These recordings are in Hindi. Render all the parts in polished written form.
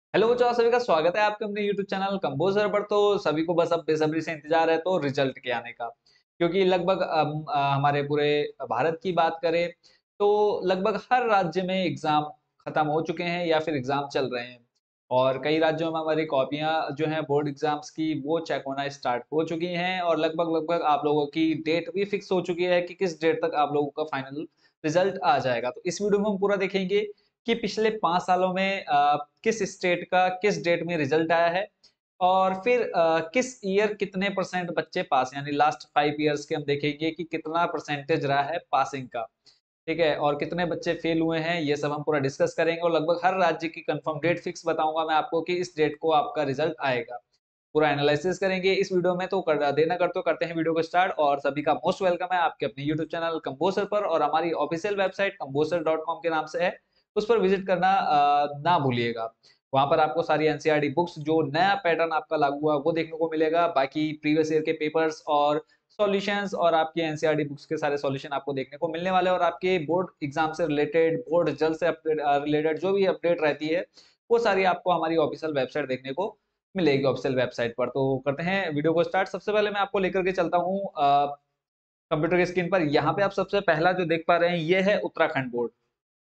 हेलो बच्चों, आप सभी का स्वागत है आपके अपने YouTube चैनल कंपोजर पर। तो सभी को बस अब बेसब्री से इंतजार है तो रिजल्ट के आने का, क्योंकि लगभग हमारे पूरे भारत की बात करें तो लगभग हर राज्य में एग्जाम खत्म हो चुके हैं या फिर एग्जाम चल रहे हैं। और कई राज्यों में हमारी कॉपियां जो हैं बोर्ड एग्जाम्स की वो चेक होना स्टार्ट हो चुकी हैं, और लगभग लगभग आप लोगों की डेट भी फिक्स हो चुकी है कि किस डेट तक आप लोगों का फाइनल रिजल्ट आ जाएगा। तो इस वीडियो में हम पूरा देखेंगे कि पिछले 5 सालों में किस स्टेट का किस डेट में रिजल्ट आया है, और फिर किस ईयर कितने परसेंट बच्चे पास, यानी लास्ट 5 ईयर्स के हम देखेंगे कि कितना परसेंटेज रहा है पासिंग का। ठीक है, और कितने बच्चे फेल हुए हैं ये सब हम पूरा डिस्कस करेंगे, और लगभग हर राज्य की कंफर्म डेट फिक्स बताऊंगा मैं आपको कि इस डेट को आपका रिजल्ट आएगा। पूरा एनालिसिस करेंगे इस वीडियो में। तो देना करते करते हैं वीडियो को स्टार्ट, और सभी का मोस्ट वेलकम है आपके अपने यूट्यूब चैनल कंपोजर पर, और हमारी ऑफिशियल वेबसाइट composer.com के नाम से है, उस पर विजिट करना ना भूलिएगा। वहां पर आपको सारी एनसीईआरटी बुक्स जो नया पैटर्न आपका लागू हुआ वो देखने को मिलेगा, बाकी प्रीवियस ईयर के पेपर्स और सॉल्यूशंस और आपके एनसीईआरटी बुक्स के सारे सॉल्यूशन आपको देखने को मिलने वाले हैं। और आपके बोर्ड एग्जाम से रिलेटेड, बोर्ड रिजल्ट से रिलेटेड जो भी अपडेट रहती है वो सारी आपको हमारी ऑफिशियल वेबसाइट देखने को मिलेगी, ऑफिशियल वेबसाइट पर। तो करते हैं वीडियो को स्टार्ट। सबसे पहले मैं आपको लेकर के चलता हूँ कंप्यूटर की स्क्रीन पर। यहाँ पे आप सबसे पहला जो देख पा रहे हैं ये है उत्तराखंड बोर्ड।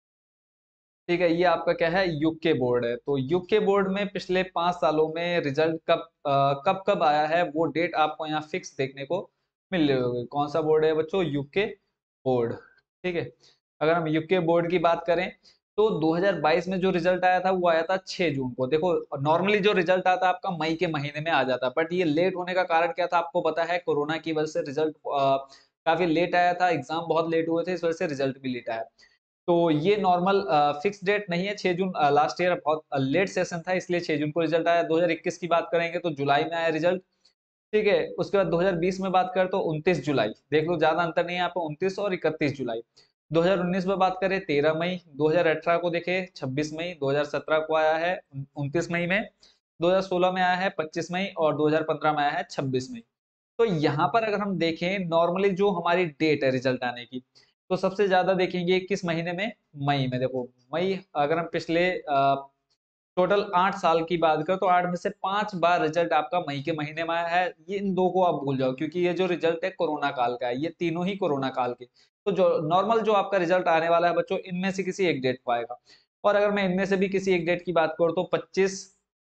ठीक है, ये आपका क्या है, यूके बोर्ड है। तो यूके बोर्ड में पिछले 5 सालों में रिजल्ट कब कब आया है वो डेट आपको यहाँ फिक्स देखने को मिल रही होगी। कौन सा बोर्ड है बच्चों? UK board. ठीक है, अगर हम यूके बोर्ड की बात करें तो 2022 में जो रिजल्ट आया था वो आया था 6 जून को। देखो, नॉर्मली जो रिजल्ट आता आपका मई के महीने में आ जाता, बट ये लेट होने का कारण क्या था आपको पता है? कोरोना की वजह से रिजल्ट काफी लेट आया था, एग्जाम बहुत लेट हुए थे, इस वजह से रिजल्ट भी लेट आया। तो ये नॉर्मल फिक्स डेट नहीं है। 6 जून लास्ट ईयर बहुत लेट सेशन था, इसलिए 6 जून को रिजल्ट आया। 2021 की बात करेंगे तो जुलाई में आया रिजल्ट। ठीक है, उसके बाद 2020 में बात करें तो 29 जुलाई, देख लो ज्यादा अंतर नहीं है यहाँ पे, 29 और 31 जुलाई। 2019 में बात करें 13 मई, 2018 को देखे 26 मई, 2017 को आया है 29 मई में, 2016 में आया है 25 मई, और 2015 में आया है 26 मई। तो यहाँ पर अगर हम देखें नॉर्मली जो हमारी डेट है रिजल्ट आने की, तो सबसे ज्यादा देखेंगे किस महीने में? मई में। देखो, मई, अगर हम पिछले टोटल 8 साल की बात करें तो 8 में से 5 बार रिजल्ट आपका मई के महीने में आया है। ये इन दो को आप भूल जाओ, क्योंकि ये जो रिजल्ट है कोरोना काल का है, ये तीनों ही कोरोना काल के। तो जो नॉर्मल जो आपका रिजल्ट आने वाला है बच्चों, इनमें से किसी एक डेट को आएगा। और अगर मैं इनमें से भी किसी एक डेट की बात करूं तो 25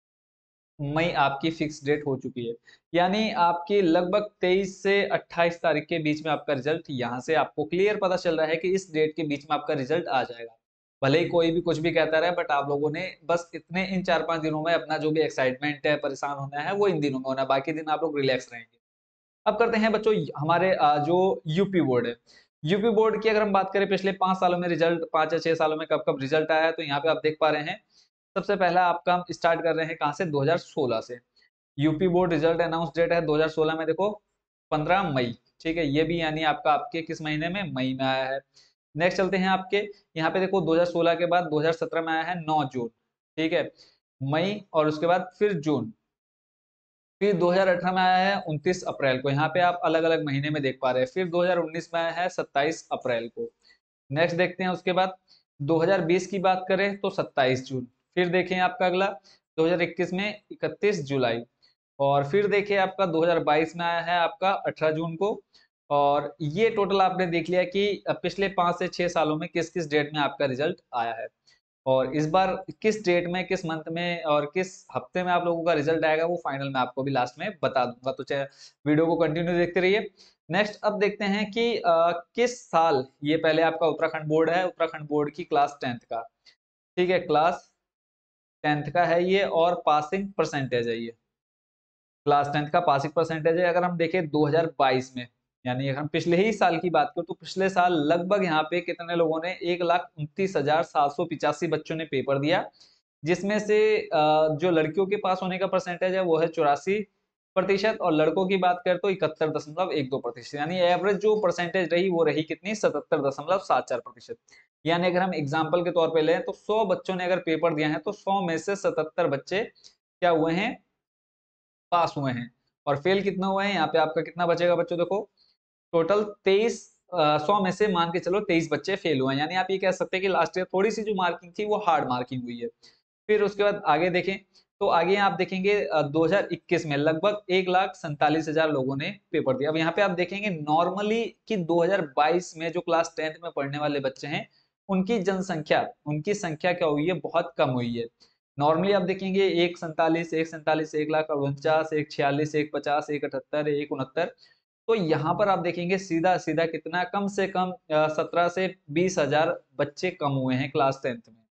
मई आपकी फिक्स डेट हो चुकी है। यानी आपकी लगभग 23 से 28 तारीख के बीच में आपका रिजल्ट, यहाँ से आपको क्लियर पता चल रहा है कि इस डेट के बीच में आपका रिजल्ट आ जाएगा। भले ही कोई भी कुछ भी कहता रहे, बट आप लोगों ने बस इतने इन 4-5 दिनों में अपना जो भी एक्साइटमेंट है, परेशान होना है, वो इन दिनों में होना है, बाकी दिन आप लोग रिलैक्स रहेंगे। अब करते हैं बच्चों हमारे जो यूपी बोर्ड है। यूपी बोर्ड की अगर हम बात करें पिछले 5 सालों में रिजल्ट, 5 या 6 सालों में कब कब रिजल्ट आया है, तो यहाँ पे आप देख पा रहे हैं। सबसे पहला आपका हम स्टार्ट कर रहे हैं कहाँ से? 2016 से। UP board result announce date है 2016 में, देखो 15 मई। ठीक है, ये भी यानी आपका आपके किस महीने में? मई में आया है। नेक्स्ट चलते हैं आपके यहाँ पे, देखो 2016 के बाद 2017 में आया है 9 जून। ठीक है, मई, और उसके बाद फिर जून, फिर 2018 में आया है 29 अप्रैल को। यहाँ पे आप अलग अलग महीने में देख पा रहे हैं। फिर 2019 में आया है 27 अप्रैल को। नेक्स्ट देखते हैं उसके बाद 2020 की बात करें तो 27 जून। फिर देखें आपका अगला 2021 में 31 जुलाई, और फिर देखिए आपका 2022 में आया है आपका 18 जून को। और ये टोटल आपने देख लिया कि पिछले 5 से 6 सालों में किस किस डेट में आपका रिजल्ट आया है। और इस बार किस डेट में, किस मंथ में और किस हफ्ते में आप लोगों का रिजल्ट आएगा वो फाइनल मैं आपको भी लास्ट में बता दूंगा। तो चाहे वीडियो को कंटिन्यू देखते रहिए। नेक्स्ट अब देखते हैं कि किस साल, ये पहले आपका उत्तराखंड बोर्ड है, उत्तराखंड बोर्ड की क्लास 10th का। ठीक है, क्लास 10th का है ये, और पासिंग परसेंटेज है ये। क्लास 10th का पासिंग परसेंटेज है। अगर हम देखें 2022 में, यानी अगर हम पिछले ही साल की बात करें तो पिछले साल लगभग यहाँ पे कितने लोगों ने, 1,29,785 बच्चों ने पेपर दिया, जिसमें से जो लड़कियों के पास होने का परसेंटेज है वो है 84%, और लड़कों की बात करें तो 71.12%। यानी एवरेज जो परसेंटेज रही वो रही कितनी? 77.74%। यानी अगर हम एग्जाम्पल के तौर पे लें तो 100 बच्चों ने अगर पेपर दिया है तो 100 में से 77 बच्चे क्या हुए हैं? पास हुए हैं। और फेल कितना हुआ है? यहाँ पे आपका कितना बचेगा बच्चों? देखो, टोटल 23, 100 में से मान के चलो 23 बच्चे फेल हुए हैं। यानी आप ये कह सकते हैं कि लास्ट ईयर थोड़ी सी जो मार्किंग थी वो हार्ड मार्किंग हुई है। फिर उसके बाद आगे देखें तो आगे आप देखेंगे 2021 में लगभग 1,47,000 लोगों ने पेपर दिया। अब यहाँ पे आप देखेंगे नॉर्मली कि 2022 में जो क्लास 10th में पढ़ने वाले बच्चे हैं उनकी जनसंख्या, उनकी संख्या क्या हुई है, बहुत कम हुई है। नॉर्मली आप देखेंगे 1,47, 1,47, 1,49, 1,46, 1,50, 1,78, 1,69। तो यहाँ पर आप देखेंगे सीधा सीधा कितना, कम से कम 17 से 20,000 बच्चे कम हुए हैं क्लास 10th में।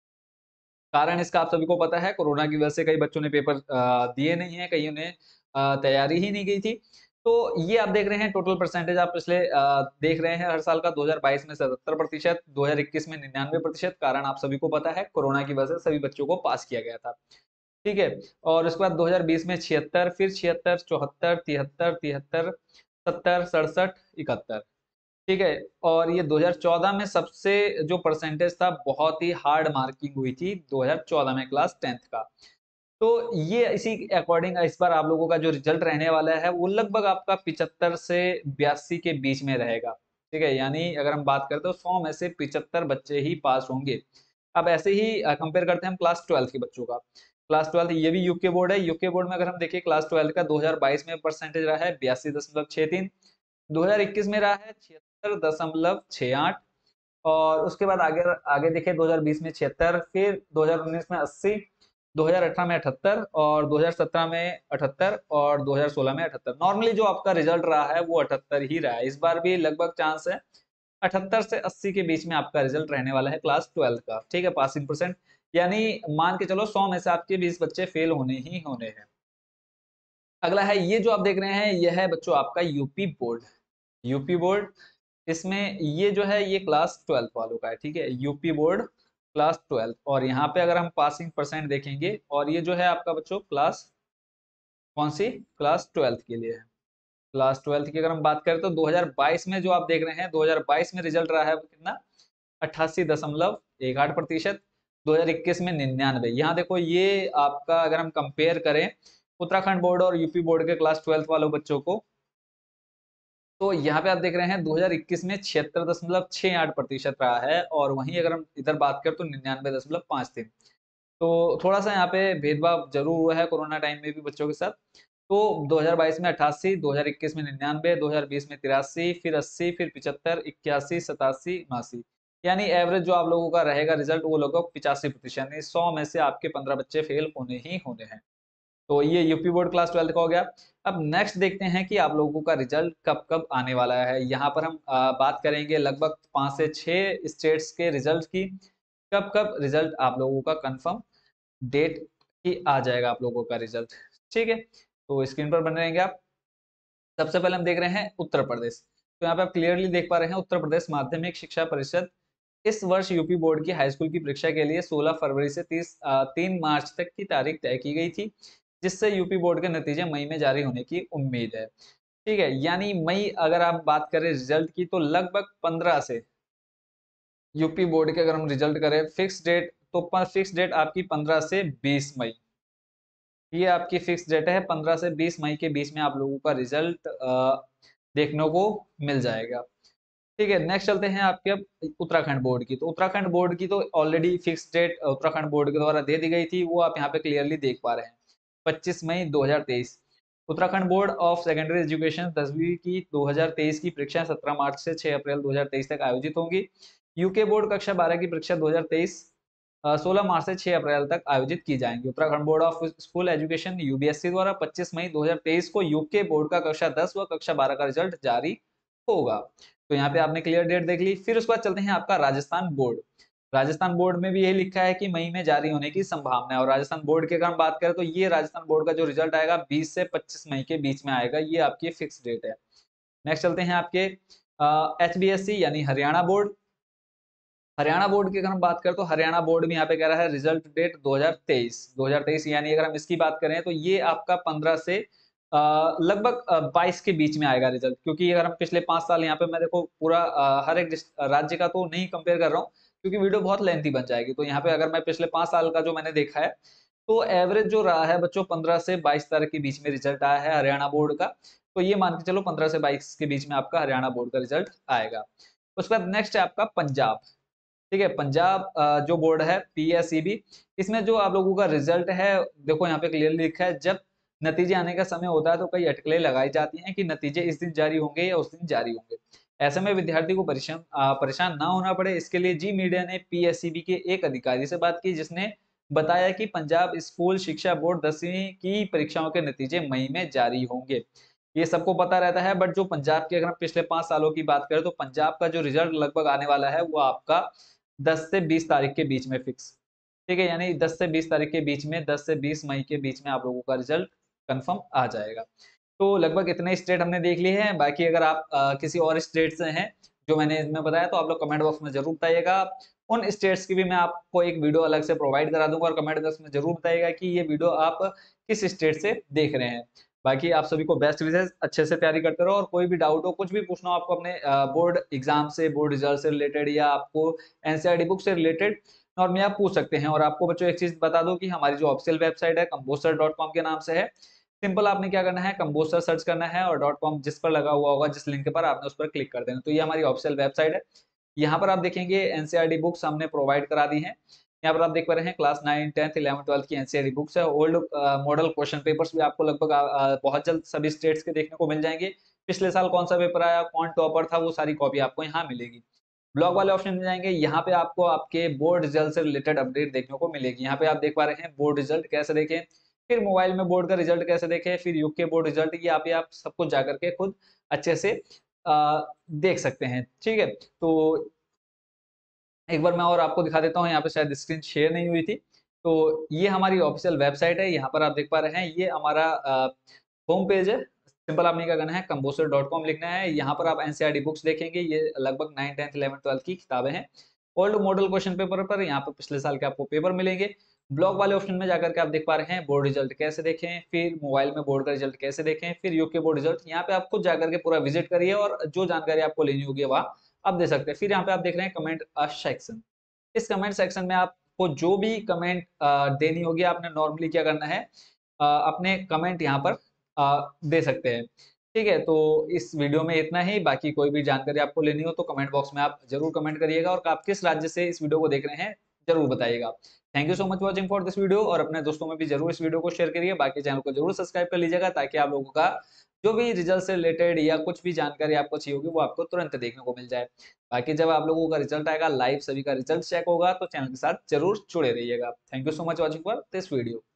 कारण इसका आप सभी को पता है, कोरोना की वजह से कई बच्चों ने पेपर दिए नहीं है, कईयों ने तैयारी ही नहीं की थी। तो ये आप देख रहे हैं टोटल परसेंटेज, आप पिछले देख रहे हैं हर साल का 2022 में 77%, 2021 में 99%। कारण आप सभी को पता है, कोरोना की वजह से सभी बच्चों को पास किया गया था। ठीक है। और उसके बाद 2020 में 76, फिर 76, 74, 73, 73, 70, 67, 71। ठीक है। और ये 2014 में सबसे जो परसेंटेज था, बहुत ही हार्ड मार्किंग हुई थी 2014 में क्लास 10th का। तो ये इसी अकॉर्डिंग इस बार आप लोगों का जो रिजल्ट रहने वाला है वो लगभग आपका 75 से 82 के बीच में रहेगा। ठीक है, यानी अगर हम बात करते हैं तो 100 में से 75 बच्चे ही पास होंगे। अब ऐसे ही कंपेयर करते हैं हम क्लास 12 के बच्चों का। क्लास 12 ये भी यूके बोर्ड है। यूके बोर्ड में अगर हम देखिए क्लास 12 का 2022 में परसेंटेज रहा है 82.63, 2021 में रहा है 76.68, और उसके बाद आगे आगे देखें 2020 में 76, फिर 2019 में 80, 2018 में 78, और 2017 में 78, और 2016 में 78। नॉर्मली जो आपका रिजल्ट रहा है वो 78 ही रहा है। इस बार भी लगभग चांस है 78 से 80 के बीच में आपका रिजल्ट रहने वाला है क्लास 12 का। ठीक है, पासिंग परसेंट, यानी मान के चलो 100 में से आपके 20 बच्चे फेल होने ही होने हैं। अगला है ये जो आप देख रहे हैं, यह है बच्चों आपका यूपी बोर्ड। यूपी बोर्ड, इसमें ये जो है ये क्लास 12 वालों का है। ठीक है, यूपी बोर्ड क्लास 12। और यहाँ पे अगर हम पासिंग परसेंट देखेंगे, और ये जो है आपका बच्चों क्लास कौन सी, क्लास 12 के लिए है। क्लास 12 की अगर हम बात करें तो 2022 में जो आप देख रहे हैं 2022 में रिजल्ट रहा है वो कितना, 88.18%। 2021 में 99। यहाँ देखो ये आपका अगर हम कंपेयर करें उत्तराखंड बोर्ड और यूपी बोर्ड के क्लास 12 वालों बच्चों को, तो यहाँ पे आप देख रहे हैं 2021 में 76.68% रहा है, और वहीं अगर हम इधर बात करें तो 99.53। तो थोड़ा सा यहाँ पे भेदभाव जरूर हुआ है कोरोना टाइम में भी बच्चों के साथ। तो 2022 में 88, 2021 में 99, 2020 में 83, फिर 80, फिर 75, 81, 87, 79। यानी एवरेज जो आप लोगों का रहेगा रिजल्ट वो लगभग 85%, यानी 100 में से आपके 15 बच्चे फेल होने ही होने हैं। तो ये यूपी बोर्ड क्लास 12 का हो गया। अब नेक्स्ट देखते हैं कि आप लोगों का रिजल्ट कब कब आने वाला है। यहाँ पर हम बात करेंगे लगभग 5 से 6 स्टेट्स के रिजल्ट की, कब कब रिजल्ट आप लोगों का कंफर्म डेट ही आ जाएगा आप लोगों का रिजल्ट। ठीक है, तो स्क्रीन पर बने रहेंगे आप। सबसे पहले हम देख रहे हैं उत्तर प्रदेश। तो यहाँ पे आप क्लियरली देख पा रहे हैं उत्तर प्रदेश माध्यमिक शिक्षा परिषद इस वर्ष यूपी बोर्ड की हाई स्कूल की परीक्षा के लिए 16 फरवरी से 3 मार्च तक की तारीख तय की गई थी, जिससे यूपी बोर्ड के नतीजे मई में जारी होने की उम्मीद है। ठीक है, यानी मई अगर आप बात करें रिजल्ट की तो लगभग 15 से, यूपी बोर्ड के अगर हम रिजल्ट करें फिक्स डेट, तो फिक्स डेट आपकी 15 से 20 मई, ये आपकी फिक्स डेट है। 15 से 20 मई के बीच में आप लोगों का रिजल्ट देखने को मिल जाएगा। ठीक है, नेक्स्ट चलते हैं आपके अब उत्तराखंड बोर्ड की। तो उत्तराखंड बोर्ड की तो already fix date Uttarakhand board के द्वारा दे दी गई थी, वो आप यहाँ पे क्लियरली देख पा रहे हैं 25 मई 2023। Uttarakhand board of secondary education 10वीं की 2023 की परीक्षा 17 मार्च से 6 अप्रैल 2023 तक आयोजित होंगी। यूके बोर्ड कक्षा 12 की परीक्षा 2023 16 मार्च से 6 अप्रैल तक आयोजित की जाएंगी। Uttarakhand board of school education UBSC द्वारा 25 मई 2023 को यूके बोर्ड का कक्षा 10 व कक्षा 12 का रिजल्ट जारी होगा। तो यहाँ पे आपने क्लियर डेट देख ली। फिर उसके बाद चलते हैं आपका राजस्थान बोर्ड। राजस्थान बोर्ड में भी यही लिखा है कि मई में जारी होने की संभावना है। और राजस्थान बोर्ड की अगर हम बात करें तो ये राजस्थान बोर्ड का जो रिजल्ट आएगा 20 से 25 मई के बीच में आएगा, ये आपकी फिक्स डेट है। नेक्स्ट चलते हैं आपके HBSC यानी हरियाणा बोर्ड। हरियाणा बोर्ड की अगर हम बात करें तो हरियाणा बोर्ड में यहाँ पे कह रहा है रिजल्ट डेट 2023 यानी अगर हम इसकी बात करें तो ये आपका 15 से लगभग 22 के बीच में आएगा रिजल्ट। क्योंकि अगर हम पिछले 5 साल यहाँ पे मैं देखो पूरा हर एक राज्य का तो नहीं कंपेयर कर रहा हूँ, क्योंकि वीडियो बहुत लेंथी बन जाएगी। तो यहाँ पे अगर मैं पिछले 5 साल का जो मैंने देखा है तो एवरेज जो रहा है बच्चों 15 से 22 तारीख के बीच में रिजल्ट आया है हरियाणा बोर्ड का। तो ये मान के चलो 15 से 22 के बीच में आपका हरियाणा बोर्ड का रिजल्ट आएगा। उसके बाद नेक्स्ट है आपका पंजाब। ठीक है। पंजाब जो बोर्ड है PSEB, इसमें जो आप लोगों का रिजल्ट है, देखो यहाँ पे क्लियरली लिखा है, जब नतीजे आने का समय होता है तो कई अटकलें लगाई जाती हैं कि नतीजे इस दिन जारी होंगे या उस दिन जारी होंगे। ऐसे में विद्यार्थी को परेशान ना होना पड़े, इसके लिए जी मीडिया ने PSEB के एक अधिकारी से बात की, जिसने बताया कि पंजाब स्कूल शिक्षा बोर्ड 10वीं की परीक्षाओं के नतीजे मई में जारी होंगे। ये सबको पता रहता है, बट जो पंजाब के, अगर हम पिछले 5 सालों की बात करें तो पंजाब का जो रिजल्ट लगभग आने वाला है वो आपका 10 से 20 तारीख के बीच में फिक्स। ठीक है, यानी 10 से 20 तारीख के बीच में, 10 से 20 मई के बीच में आप लोगों का रिजल्ट कंफर्म आ जाएगा। तो लगभग इतने स्टेट हमने देख लिए हैं। बाकी अगर आप किसी और स्टेट से हैं जो मैंने इसमें बताया, तो आप लोग कमेंट बॉक्स में जरूर बताइएगा। उन स्टेट्स की भी मैं आपको एक वीडियो अलग से प्रोवाइड करा दूंगा, और कमेंट बॉक्स में जरूर बताइएगा कि ये वीडियो आप किस स्टेट से देख रहे हैं। बाकी आप सभी को बेस्ट विशेष, अच्छे से तैयारी करते रहो, और कोई भी डाउट हो, कुछ भी पूछना हो आपको अपने बोर्ड एग्जाम से, बोर्ड रिजल्ट से रिलेटेड, या आपको NCERT बुक से रिलेटेड, नॉर्मली आप पूछ सकते हैं। और आपको बच्चों एक चीज बता दूं कि हमारी जो ऑफिशियल वेबसाइट है composer.com के नाम से है। सिंपल आपने क्या करना है, कंपोस्टर सर्च करना है, और .com जिस पर लगा हुआ होगा, जिस लिंक पर, आपने उस पर क्लिक कर देना। तो ये हमारी ऑफिशियल वेबसाइट है। यहाँ पर आप देखेंगे NCERT बुक्स हमने प्रोवाइड करा दी हैं। यहाँ पर आप देख पा रहे हैं क्लास 9, 10, 11, 12 की NCERT बुक्स है। ओल्ड मॉडल क्वेश्चन पेपर्स भी आपको लगभग बहुत जल्द सभी स्टेट्स के देखने को मिल जाएंगे। पिछले साल कौन सा पेपर आया, कौन टॉपर था, वो सारी कॉपी आपको यहाँ मिलेगी। ब्लॉग वाले ऑप्शन में जाएंगे, यहाँ पे आपको आपके बोर्ड रिजल्ट से रिलेटेड अपडेट देखने को मिलेगी। यहाँ पे आप देख पा रहे हैं बोर्ड रिजल्ट कैसे देखें, फिर मोबाइल में बोर्ड का रिजल्ट कैसे देखें, फिर यूके के बोर्ड रिजल्ट, ये आप सब कुछ जाकर के खुद अच्छे से देख सकते हैं। ठीक है, तो एक बार मैं और आपको दिखा देता हूँ, यहाँ पे शायद स्क्रीन शेयर नहीं हुई थी। तो ये हमारी ऑफिशियल वेबसाइट है, यहाँ पर आप देख पा रहे हैं, ये हमारा होम पेज है। सिंपल आपने क्या करना है, composer.com लिखना है। यहाँ पर आप NCERT बुक्स देखेंगे, ये लगभग 9, 10, 11, 12 की किताबें हैं। ओल्ड मॉडल क्वेश्चन पेपर पर यहाँ पर पिछले साल के आपको पेपर मिलेंगे। ब्लॉग वाले ऑप्शन में जाकर के आप देख पा रहे हैं बोर्ड रिजल्ट कैसे देखें, फिर मोबाइल में बोर्ड का रिजल्ट कैसे देखें, फिर यूके बोर्ड रिजल्ट। यहाँ पे आप खुद जाकर के पूरा विजिट करिए, और जो जानकारी आपको लेनी होगी वहाँ आप दे सकते हैं। फिर यहाँ पे आप देख रहे हैं कमेंट सेक्शन। इस कमेंट सेक्शन में आपको जो भी कमेंट देनी होगी, आपने नॉर्मली क्या करना है, अपने कमेंट यहाँ पर दे सकते हैं। ठीक है, तो इस वीडियो में इतना ही। बाकी कोई भी जानकारी आपको लेनी हो तो कमेंट बॉक्स में आप जरूर कमेंट करिएगा, और आप किस राज्य से इस वीडियो को देख रहे हैं जरूर बताइएगा। Thank you so much watching for this video, और अपने दोस्तों में भी जरूर इस वीडियो को शेयर करिए। बाकी चैनल को जरूर सब्सक्राइब कर लीजिएगा, ताकि आप लोगों का जो भी रिजल्ट से रिलेटेड या कुछ भी जानकारी आपको चाहिए होगी वो आपको तुरंत देखने को मिल जाए। बाकी जब आप लोगों का रिजल्ट आएगा, लाइव सभी का रिजल्ट चेक होगा, तो चैनल के साथ जरूर जुड़े रहिएगा। Thank you so much watching for this video.